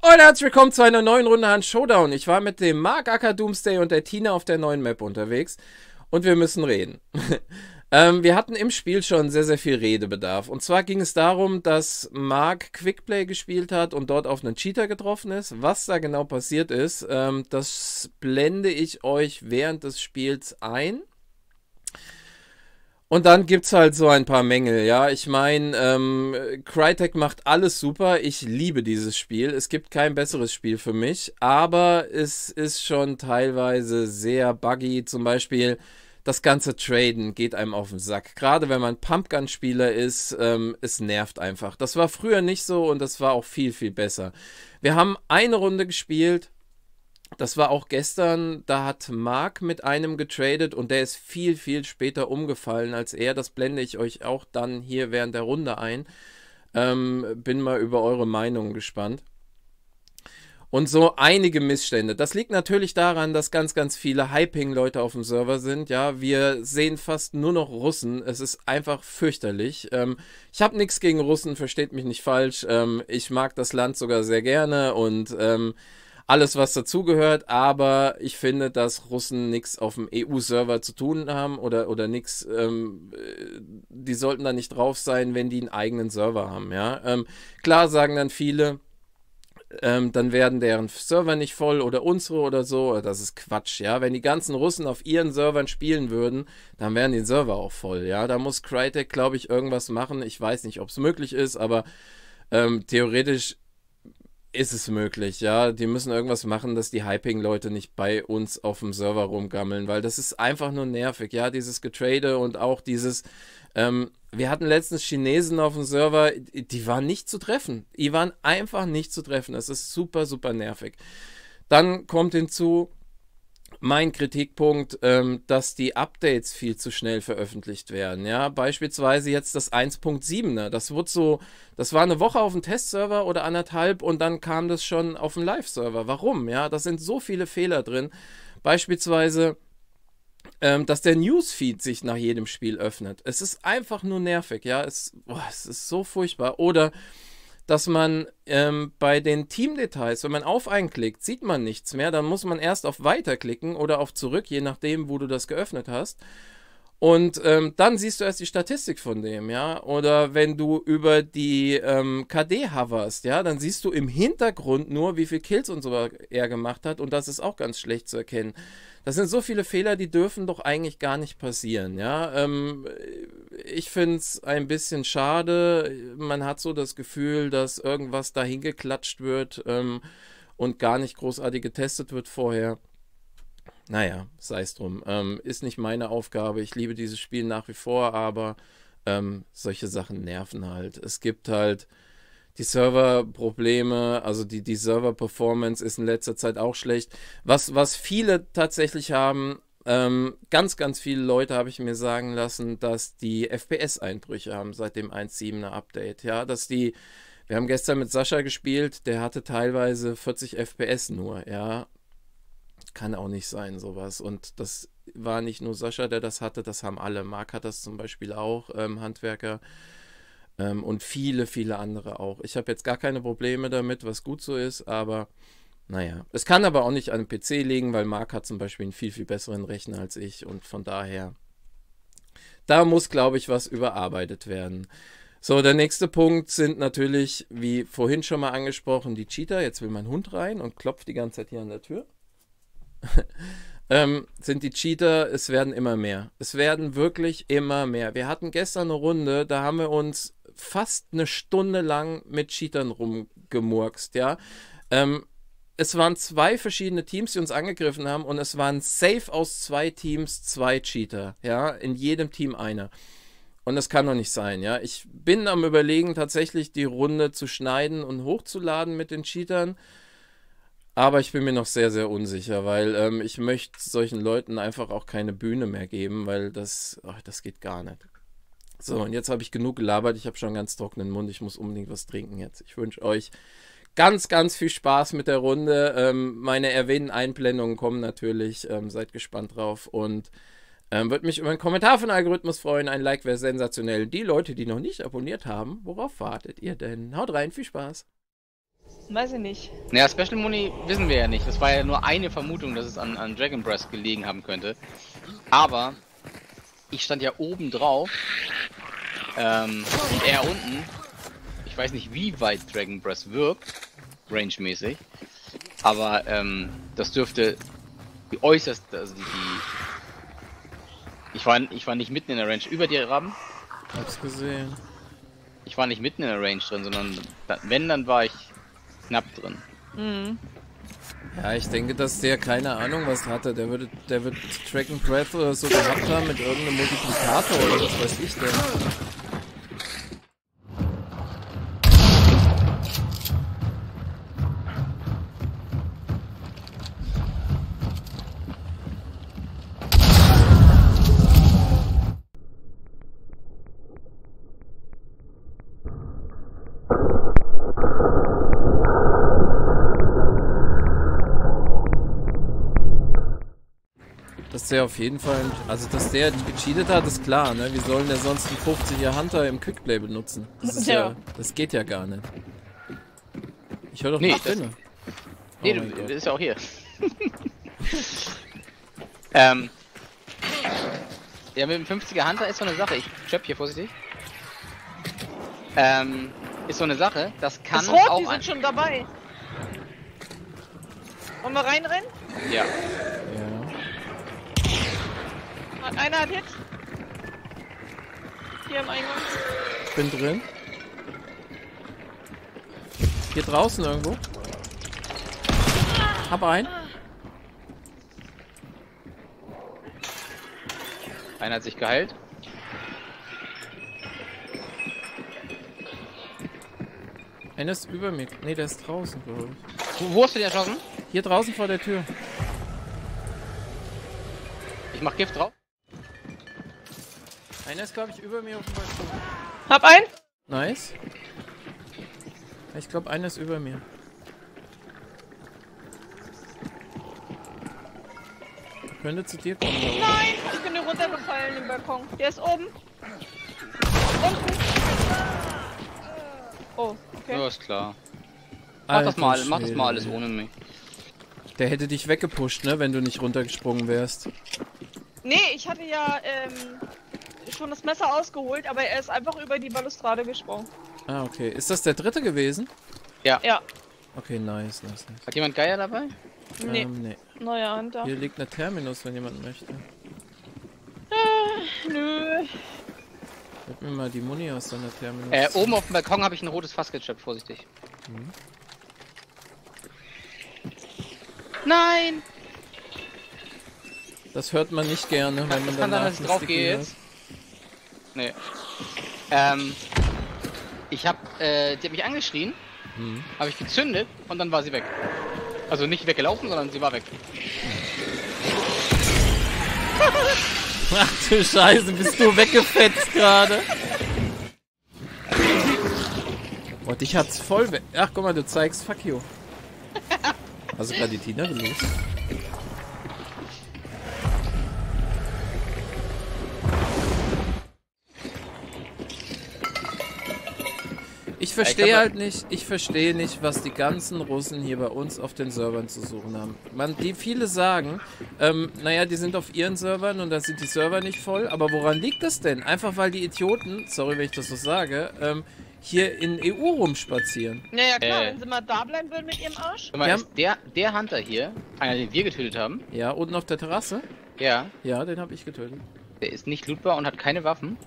Und herzlich willkommen zu einer neuen Runde an Showdown. Ich war mit dem Mark aka Doomsday und der Tina auf der neuen Map unterwegs und wir müssen reden. Wir hatten im Spiel schon sehr, sehr viel Redebedarf. Und zwar ging es darum, dass Mark Quickplay gespielt hat und dort auf einen Cheater getroffen ist. Was da genau passiert ist, das blende ich euch während des Spiels ein. Und dann gibt's halt so ein paar Mängel, ja. Ich meine, Crytek macht alles super. Ich liebe dieses Spiel. Es gibt kein besseres Spiel für mich. Aber es ist schon teilweise sehr buggy. Zum Beispiel das ganze Traden geht einem auf den Sack. Gerade wenn man Pumpgun-Spieler ist, es nervt einfach. Das war früher nicht so und das war auch viel, viel besser. Wir haben eine Runde gespielt. Das war auch gestern, da hat Mark mit einem getradet und der ist viel, viel später umgefallen als er. Das blende ich euch auch dann hier während der Runde ein. Bin mal über eure Meinung gespannt. Und so einige Missstände. Das liegt natürlich daran, dass ganz, ganz viele Hyping-Leute auf dem Server sind. Ja, wir sehen fast nur noch Russen. Es ist einfach fürchterlich. Ich habe nichts gegen Russen, versteht mich nicht falsch. Ich mag das Land sogar sehr gerne und alles, was dazugehört, aber ich finde, dass Russen nichts auf dem EU-Server zu tun haben oder nichts, die sollten da nicht drauf sein, wenn die einen eigenen Server haben, ja. Klar sagen dann viele, dann werden deren Server nicht voll oder unsere oder so, das ist Quatsch, ja. Wenn die ganzen Russen auf ihren Servern spielen würden, dann wären die Server auch voll, ja. Da muss Crytek, glaube ich, irgendwas machen, ich weiß nicht, ob es möglich ist, aber theoretisch ist es möglich, ja. Die müssen irgendwas machen, dass die Hyping-Leute nicht bei uns auf dem Server rumgammeln, weil das ist einfach nur nervig, ja. Dieses Getrade und auch dieses, wir hatten letztens Chinesen auf dem Server, die waren nicht zu treffen. Die waren einfach nicht zu treffen. Das ist super, super nervig. Dann kommt hinzu, mein Kritikpunkt, dass die Updates viel zu schnell veröffentlicht werden. Ja, beispielsweise jetzt das 1.7er. Das wurde so, das war eine Woche auf dem Testserver oder anderthalb und dann kam das schon auf dem Live-Server. Warum? Ja, da sind so viele Fehler drin. Beispielsweise, dass der Newsfeed sich nach jedem Spiel öffnet. Es ist einfach nur nervig. Ja, es ist so furchtbar. Oder dass man bei den Teamdetails, wenn man auf einen klickt, sieht man nichts mehr. Dann muss man erst auf Weiter klicken oder auf Zurück, je nachdem, wo du das geöffnet hast. Und dann siehst du erst die Statistik von dem, ja. Oder wenn du über die KD hoverst, ja, dann siehst du im Hintergrund nur, wie viele Kills und so er gemacht hat. Und das ist auch ganz schlecht zu erkennen. Das sind so viele Fehler, die dürfen doch eigentlich gar nicht passieren, ja. Ich finde es ein bisschen schade. Man hat so das Gefühl, dass irgendwas dahin geklatscht wird und gar nicht großartig getestet wird vorher. Naja, sei es drum. Ist nicht meine Aufgabe. Ich liebe dieses Spiel nach wie vor, aber solche Sachen nerven halt. Es gibt halt die Serverprobleme, also die Server-Performance ist in letzter Zeit auch schlecht. Was viele tatsächlich haben, ganz, ganz viele Leute habe ich mir sagen lassen, dass die FPS-Einbrüche haben seit dem 1.7er Update. Ja, wir haben gestern mit Sascha gespielt, der hatte teilweise 40 FPS nur, ja. Kann auch nicht sein, sowas. Und das war nicht nur Sascha, der das hatte, das haben alle. Marc hat das zum Beispiel auch, Handwerker. Und viele, viele andere auch. Ich habe jetzt gar keine Probleme damit, was gut so ist, aber naja. Es kann aber auch nicht an dem PC liegen, weil Marc hat zum Beispiel einen viel, viel besseren Rechner als ich und von daher, da muss, glaube ich, was überarbeitet werden. So, der nächste Punkt sind natürlich, wie vorhin schon mal angesprochen, die Cheater. Jetzt will mein Hund rein und klopft die ganze Zeit hier an der Tür. Sind die Cheater, es werden immer mehr. Es werden wirklich immer mehr. Wir hatten gestern eine Runde, da haben wir uns fast eine Stunde lang mit Cheatern rumgemurkst, ja. Es waren 2 verschiedene Teams, die uns angegriffen haben und es waren safe aus 2 Teams 2 Cheater, ja. In jedem Team einer. Und das kann doch nicht sein, ja. Ich bin am Überlegen, tatsächlich die Runde zu schneiden und hochzuladen mit den Cheatern. Aber ich bin mir noch sehr, sehr unsicher, weil ich möchte solchen Leuten einfach auch keine Bühne mehr geben, weil das geht gar nicht. So, und jetzt habe ich genug gelabert. Ich habe schon einen ganz trockenen Mund. Ich muss unbedingt was trinken jetzt. Ich wünsche euch ganz, ganz viel Spaß mit der Runde. Meine erwähnten Einblendungen kommen natürlich. Seid gespannt drauf. Und würde mich über einen Kommentar von Algorithmus freuen. Ein Like wäre sensationell. Die Leute, die noch nicht abonniert haben, worauf wartet ihr denn? Haut rein, viel Spaß. Weiß ich nicht. Naja, Special Muni wissen wir ja nicht. Das war ja nur eine Vermutung, dass es an Dragon Breath gelegen haben könnte. Aber ich stand ja oben drauf und er unten. Ich weiß nicht, wie weit Dragon Breath wirkt, rangemäßig. Aber das dürfte die äußerste, also ich war nicht mitten in der Range. Über dir, Raben? Hab's gesehen. Ich war nicht mitten in der Range drin, sondern wenn, dann war ich knapp drin. Mhm. Ja, ich denke, dass der keine Ahnung was hatte. Der wird Dragon Breath oder so gehabt haben mit irgendeinem Multiplikator oder was weiß ich denn. Dass der auf jeden Fall, also dass der gecheatet hat, ist klar, ne? Wie sollen der sonst einen 50er Hunter im Quickplay benutzen? Das ist ja, das geht ja gar nicht. Ich höre doch nicht drin. Nee, du ist ja auch hier. Ja, mit dem 50er Hunter ist so eine Sache, ich trap hier vorsichtig. Ist so eine Sache, das kann ist rot, auch die sind schon dabei. Wollen wir reinrennen? Ja. Einer hat Hit. Hier im Eingang. Ich bin drin. Hier draußen irgendwo. Hab einen. Einer hat sich geheilt. Einer ist über mir. Ne, der ist draußen, glaube ich. Wo hast du den erschossen? Hier draußen vor der Tür. Ich mach Gift drauf. Einer ist, glaube ich, über mir auf dem Balkon. Hab einen. Nice. Ich glaube, einer ist über mir. Könnte zu dir kommen. Nein, ich bin nur runtergefallen im Balkon. Der ist oben. Unten. Oh, okay. Ja, ist klar. Mach das mal alles ohne mich. Der hätte dich weggepusht, ne, wenn du nicht runtergesprungen wärst. Nee, ich hatte ja schon das Messer ausgeholt, aber er ist einfach über die Balustrade gesprungen. Ah, okay. Ist das der dritte gewesen? Ja. Ja. Okay, nice. Hat jemand Geier dabei? Nee. Nee. Neuer Hunter. Hier liegt eine Terminus, wenn jemand möchte. Nö. Gib mir mal die Muni aus deiner Terminus. Oben auf dem Balkon habe ich ein rotes Fass gechippt, vorsichtig. Mhm. Nein! Das hört man nicht gerne, wenn man Kann danach sein, dass ich drauf gehe jetzt? Nee. Die hat mich angeschrien, habe ich gezündet und dann war sie weg. Also nicht weggelaufen, sondern sie war weg. Ach du Scheiße, bist du weggefetzt gerade? Boah, dich hat's voll weg. Ach, guck mal, du zeigst Fuck you. Hast du gerade die Tina gelöst? Ich verstehe nicht, was die ganzen Russen hier bei uns auf den Servern zu suchen haben. Viele sagen, naja, die sind auf ihren Servern und da sind die Server nicht voll, aber woran liegt das denn? Einfach weil die Idioten, sorry, wenn ich das so sage, hier in EU rumspazieren. Naja klar, wenn sie mal da bleiben würden mit ihrem Arsch. Guck mal, ist der Hunter hier, einer, den wir getötet haben? Ja, unten auf der Terrasse? Ja. Ja, den habe ich getötet. Der ist nicht lootbar und hat keine Waffen.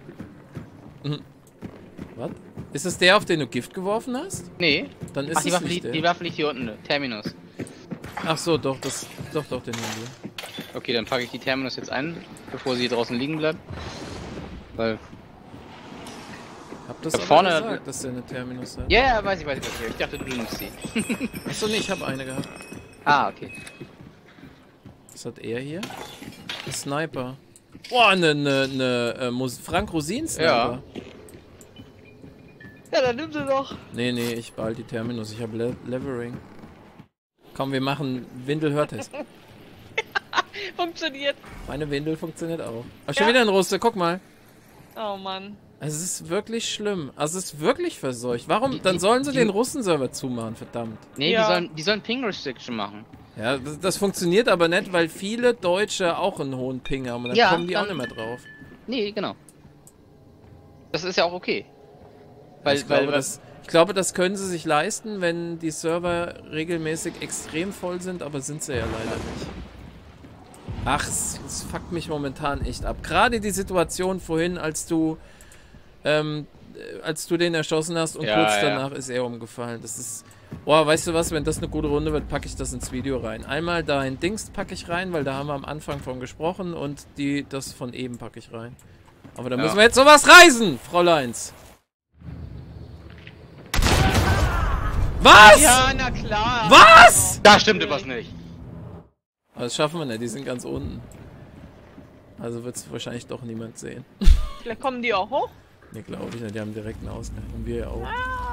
Was? Ist es der, auf den du Gift geworfen hast? Nee. Dann ist es nicht der. Die Waffe liegt hier unten, Terminus. Ach so, doch, den haben wir. Okay, dann packe ich die Terminus jetzt ein, bevor sie draußen liegen bleibt. Weil... Hab das da aber vorne gesagt, dass der eine Terminus hat. Ja, yeah, weiß ich. Ich dachte, du nimmst sie. Achso, nee, ich habe eine gehabt. Ah, okay. Was hat er hier? Ein Sniper. Boah, eine Frank Rosin Sniper. Ja. Ja, dann nimm sie doch. Nee, ich behalte die Terminus. Ich habe Levering. Komm, wir machen Windel-Hörtest. Funktioniert. Meine Windel funktioniert auch. Ach, schon wieder ein Russe, guck mal. Oh Mann. Also es ist wirklich schlimm. Also es ist wirklich verseucht. Warum? Dann sollen sie den Russen-Server zumachen, verdammt. Nee, Ja. die sollen Ping Restriction machen. Ja, das funktioniert aber nicht, weil viele Deutsche auch einen hohen Ping haben und dann Ja, kommen die auch dann- nicht mehr drauf. Nee, genau. Das ist ja auch okay. Ich glaube, das können sie sich leisten, wenn die Server regelmäßig extrem voll sind, aber sind sie ja leider nicht. Ach, es fuckt mich momentan echt ab. Gerade die Situation vorhin, als du den erschossen hast und Ja, kurz ja. danach ist er umgefallen. Das ist... Boah, weißt du was, wenn das eine gute Runde wird, packe ich das ins Video rein. Einmal dein Dings packe ich rein, weil da haben wir am Anfang von gesprochen und das von eben packe ich rein. Aber da müssen wir jetzt sowas reisen, Fräuleins. Was? Ja, na klar. Was? Da stimmt was nicht. Aber das schaffen wir nicht, die sind ganz unten. Also wird es wahrscheinlich doch niemand sehen. Vielleicht kommen die auch hoch. Ne, glaube ich nicht, die haben direkt einen Ausgang. Und wir ja auch.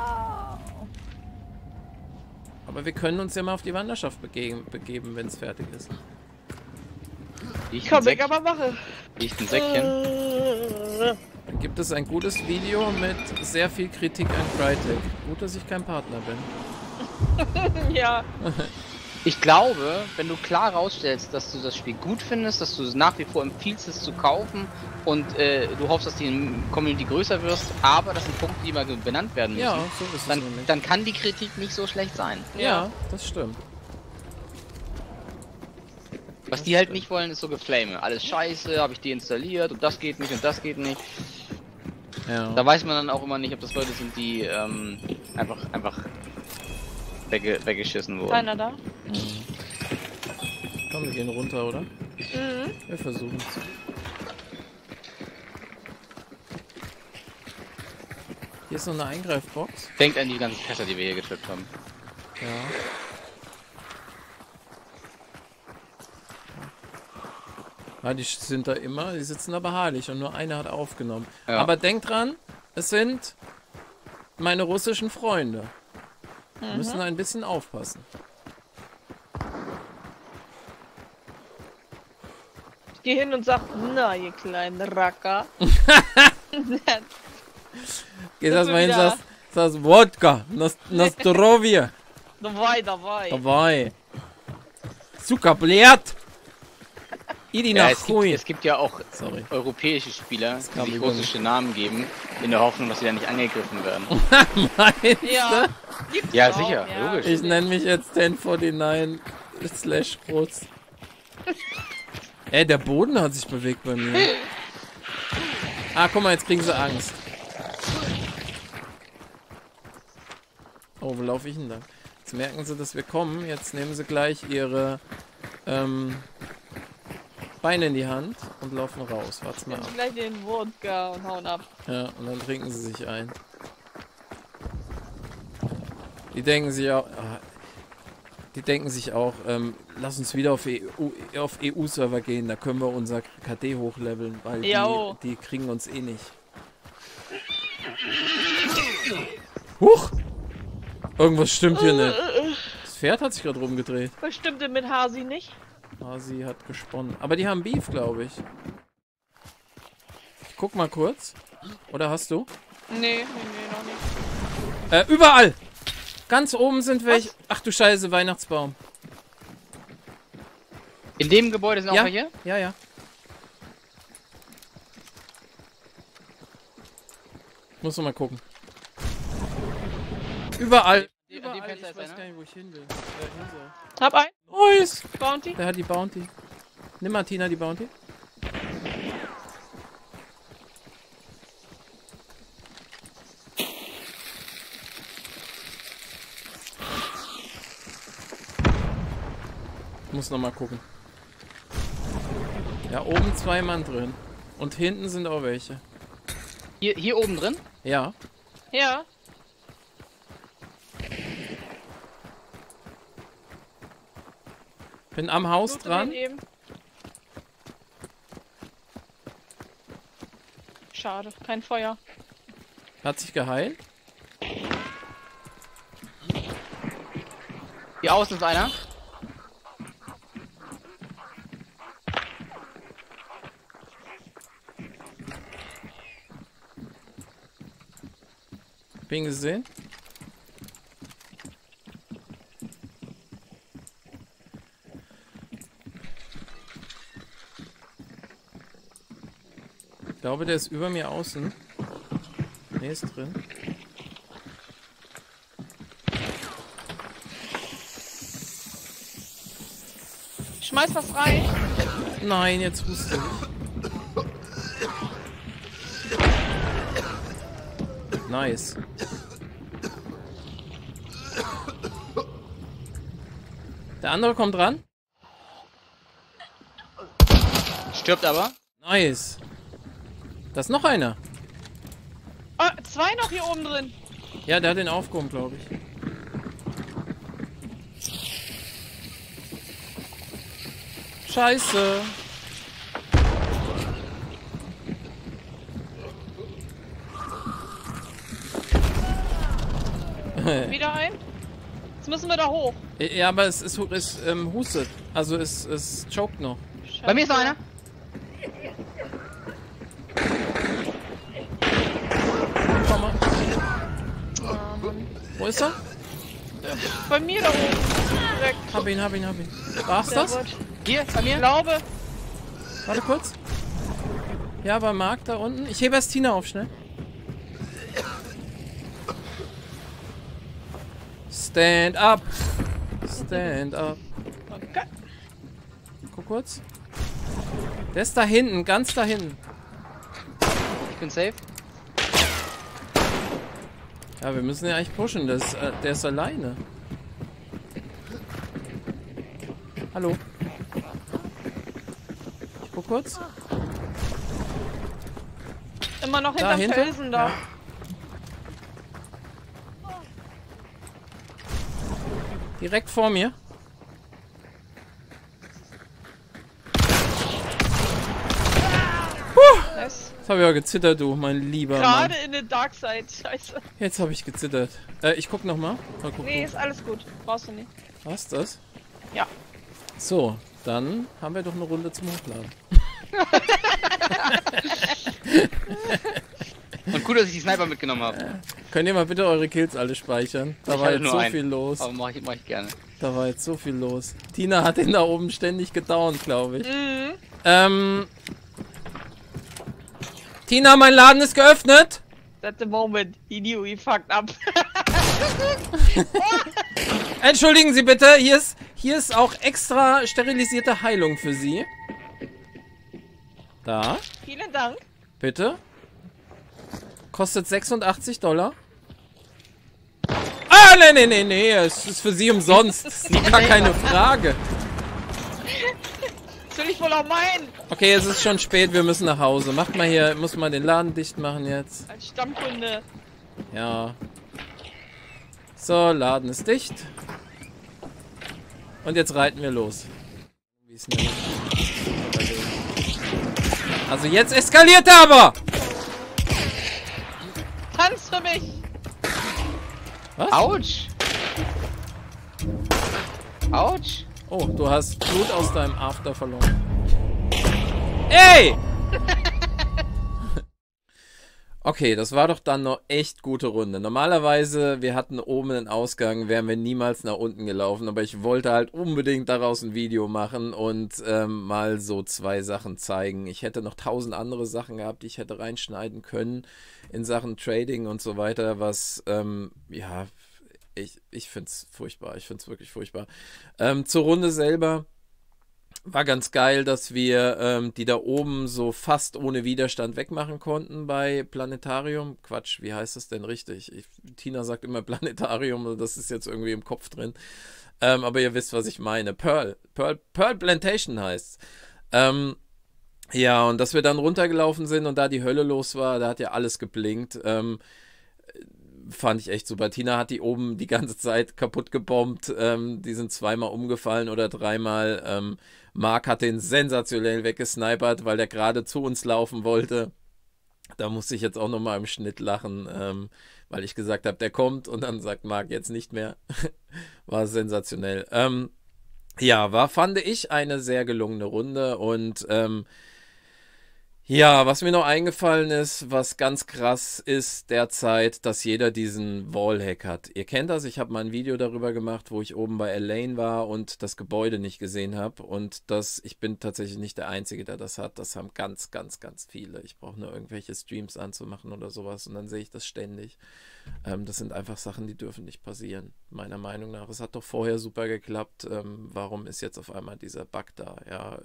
Aber wir können uns ja mal auf die Wanderschaft begeben, wenn es fertig ist. Riecht Komm, ein ich aber mache. Säckchen. Dann gibt es ein gutes Video mit sehr viel Kritik an Crytek. Gut, dass ich kein Partner bin. Ja. Ich glaube, wenn du klar rausstellst, dass du das Spiel gut findest, dass du es nach wie vor empfiehlst, es zu kaufen und du hoffst, dass die Community größer wirst, aber das sind Punkte, die mal benannt werden müssen, Ja, so ist es nämlich. dann kann die Kritik nicht so schlecht sein. Ja, das stimmt. Was die halt nicht wollen, ist so Geflame. Alles scheiße, habe ich deinstalliert und das geht nicht und das geht nicht. Ja. Da weiß man dann auch immer nicht, ob das Leute sind, die einfach weggeschissen wurden. Keiner da? Komm, wir gehen runter, oder? Mhm. Wir versuchen es. Hier ist noch eine Eingreifbox. Denkt an die ganzen Fässer, die wir hier getrippt haben. Ja. Ja, die sind da immer, die sitzen da beharrlich und nur einer hat aufgenommen. Ja. Aber denkt dran, es sind meine russischen Freunde. Wir müssen ein bisschen aufpassen. Ich geh hin und sag, na, ihr kleinen Racker. Geh das wir mal hin, wieder- sagst Wodka, Nostrovia, Dabei, dabei. dabei. Zucker, blärt. Idi Ja, nach es gibt ja auch Sorry. europäische Spieler, die kam sich über russische Namen geben, in der Hoffnung, dass sie da nicht angegriffen werden. Meinst Ja. Gibt's Ja, auch, sicher, logisch. Ich nenne mich jetzt 1049/Rutz. Ey, der Boden hat sich bewegt bei mir. Ah, guck mal, jetzt kriegen sie Angst. Oh, wo laufe ich denn da? Jetzt merken sie, dass wir kommen. Jetzt nehmen sie gleich ihre Beine in die Hand und laufen raus. Wart's mal ab. Jetzt gleich den Wodka und hauen ab. Ja, und dann trinken sie sich ein. Die denken sich auch, lass uns wieder auf EU-Server gehen, da können wir unser KD hochleveln, weil Jo. die kriegen uns eh nicht. Huch! Irgendwas stimmt hier nicht. Das Pferd hat sich gerade rumgedreht. Was stimmte mit Hasi nicht? Hasi hat gesponnen. Aber die haben Beef, glaube ich. Ich guck mal kurz. Oder hast du? Nee, noch nicht. Überall! Ganz oben sind welche. Ach du Scheiße, Weihnachtsbaum. In dem Gebäude sind auch Ja, welche? ja, ja. Muss noch mal gucken. Überall. An dem Überall. Fenster Ich ist weiß einer. gar nicht, wo ich hin will. Hab ein. Nice. Bounty. Der hat die Bounty. Nimm mal, Tina, die Bounty. Muss noch mal gucken. Ja, oben 2 Mann drin. Und hinten sind auch welche. Hier oben drin? Ja. Ja. Bin am Haus Loote dran. den eben. Schade, kein Feuer. Hat sich geheilt. Hier außen ist einer. Hab ihn gesehen. Ich glaube, der ist über mir außen. Ne, ist drin. Ich schmeiß was rein. Nein, jetzt huste ich. Nice. Der andere kommt ran. Stirbt aber. Nice. Da ist noch einer. Oh, 2 noch hier oben drin. Ja, der hat den aufgehoben, glaube ich. Scheiße. Wieder ein. Jetzt müssen wir da hoch. Ja, aber es hustet. Also es choked noch. Scheiße. Bei mir ist noch einer. Komm mal. Ah, Mann. Wo ist er? Bei mir da oben. Weg. Hab ihn. War's Sehr das? gut. Hier, bei Ich mir. glaube. Warte kurz. Ja, bei Marc da unten. Ich hebe erst Tina auf, schnell. Stand up. Stand up. Okay. Guck kurz. Der ist da hinten, ganz da hinten. Ich bin safe. Ja, wir müssen ja eigentlich pushen. Der ist alleine. Hallo. Ich guck kurz. Immer noch hinterm Dahinter? Felsen da. Ja. Direkt vor mir. Nice. Jetzt habe ich ja gezittert, du, mein lieber Gerade Mann. in der Dark Side. Scheiße. Jetzt habe ich gezittert. Ich guck nochmal. Nee, ist alles gut. Brauchst du nicht. Was das? Ja. So, dann haben wir doch eine Runde zum Hochladen. Und gut, dass ich die Sniper mitgenommen habe. Könnt ihr mal bitte eure Kills alle speichern? Da Ich war hatte jetzt nur so einen. viel los. Aber mach ich gerne. Da war jetzt so viel los. Tina hat ihn da oben ständig gedownt, glaube ich. Mhm. Tina, mein Laden ist geöffnet. That's the moment he knew he fucked up. Entschuldigen Sie bitte, hier ist auch extra sterilisierte Heilung für Sie. Da, Vielen Dank. bitte. Kostet $86. Ah, nee, es ist für Sie umsonst. Gar keine Frage. Das will ich wohl auch meinen. Okay, es ist schon spät, wir müssen nach Hause. Macht mal hier, muss mal den Laden dicht machen jetzt. Als Stammkunde. Ja. So, Laden ist dicht. Und jetzt reiten wir los. Wie ist denn also jetzt eskaliert er aber! Tanz für mich. Was? Autsch! Autsch! Oh, du hast Blut aus deinem After verloren. Ey! Okay, das war doch dann noch echt gute Runde. Normalerweise, wir hatten oben einen Ausgang, wären wir niemals nach unten gelaufen, aber ich wollte halt unbedingt daraus ein Video machen und mal so 2 Sachen zeigen. Ich hätte noch 1000 andere Sachen gehabt, die ich hätte reinschneiden können in Sachen Trading und so weiter, was, ja, ich finde es furchtbar. Ich finde es wirklich furchtbar. Zur Runde selber. War ganz geil, dass wir die da oben so fast ohne Widerstand wegmachen konnten bei Planetarium. Quatsch, wie heißt das denn richtig? Tina sagt immer Planetarium, das ist jetzt irgendwie im Kopf drin. Aber ihr wisst, was ich meine. Pearl Plantation heißt. Ja, und dass wir dann runtergelaufen sind und da die Hölle los war, da hat ja alles geblinkt. Fand ich echt super. Tina hat die oben die ganze Zeit kaputt gebombt. Die sind 2-mal umgefallen oder 3-mal. Marc hat den sensationell weggesnipert, weil der gerade zu uns laufen wollte. Da musste ich jetzt auch nochmal im Schnitt lachen, weil ich gesagt habe, der kommt und dann sagt Marc jetzt nicht mehr. War sensationell. Ja, fand ich eine sehr gelungene Runde und Ja, was mir noch eingefallen ist, was ganz krass ist derzeit, dass jeder diesen Wallhack hat. Ihr kennt das, ich habe mal ein Video darüber gemacht, wo ich oben bei Elaine war und das Gebäude nicht gesehen habe. Und ich bin tatsächlich nicht der Einzige, der das hat. Das haben ganz, ganz, ganz viele. Ich brauche nur irgendwelche Streams anzumachen oder sowas und dann sehe ich das ständig. Das sind einfach Sachen, die dürfen nicht passieren, meiner Meinung nach. Es hat doch vorher super geklappt. Warum ist jetzt auf einmal dieser Bug da? Ja,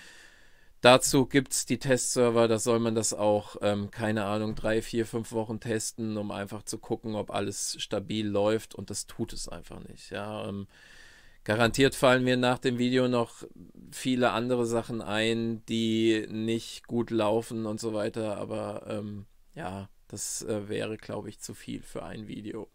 dazu gibt es die Testserver, da soll man das auch, keine Ahnung, 3, 4, 5 Wochen testen, um einfach zu gucken, ob alles stabil läuft und das tut es einfach nicht. Ja, garantiert fallen mir nach dem Video noch viele andere Sachen ein, die nicht gut laufen und so weiter, aber ja, das wäre, glaube ich, zu viel für ein Video.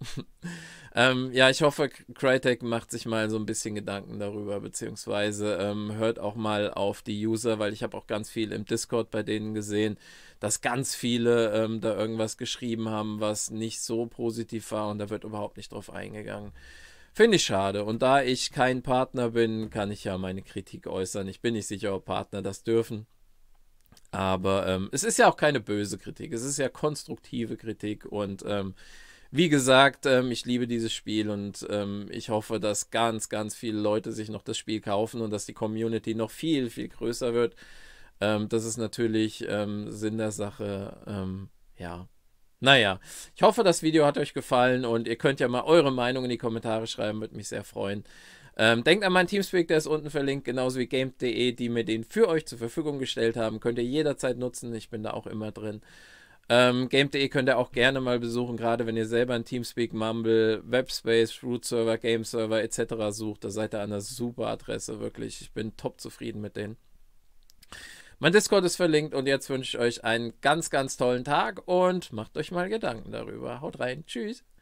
Ja, ich hoffe, Crytek macht sich mal so ein bisschen Gedanken darüber, beziehungsweise hört auch mal auf die User, weil ich habe auch ganz viel im Discord bei denen gesehen, dass ganz viele da irgendwas geschrieben haben, was nicht so positiv war und da wird überhaupt nicht drauf eingegangen. Finde ich schade. Und da ich kein Partner bin, kann ich ja meine Kritik äußern. Ich bin nicht sicher, ob Partner das dürfen. Aber es ist ja auch keine böse Kritik, es ist ja konstruktive Kritik und wie gesagt, ich liebe dieses Spiel und ich hoffe, dass ganz, ganz viele Leute sich noch das Spiel kaufen und dass die Community noch viel, viel größer wird. Das ist natürlich Sinn der Sache. Ja, naja, ich hoffe, das Video hat euch gefallen und ihr könnt ja mal eure Meinung in die Kommentare schreiben, würde mich sehr freuen. Denkt an meinen Teamspeak, der ist unten verlinkt, genauso wie game.de, die mir den für euch zur Verfügung gestellt haben. Könnt ihr jederzeit nutzen, ich bin da auch immer drin. Game.de könnt ihr auch gerne mal besuchen, gerade wenn ihr selber ein Teamspeak, Mumble, Webspace, Root Server, Game Server etc. sucht. Da seid ihr an einer super Adresse, wirklich. Ich bin top zufrieden mit denen. Mein Discord ist verlinkt und jetzt wünsche ich euch einen ganz, ganz tollen Tag und macht euch mal Gedanken darüber. Haut rein, tschüss.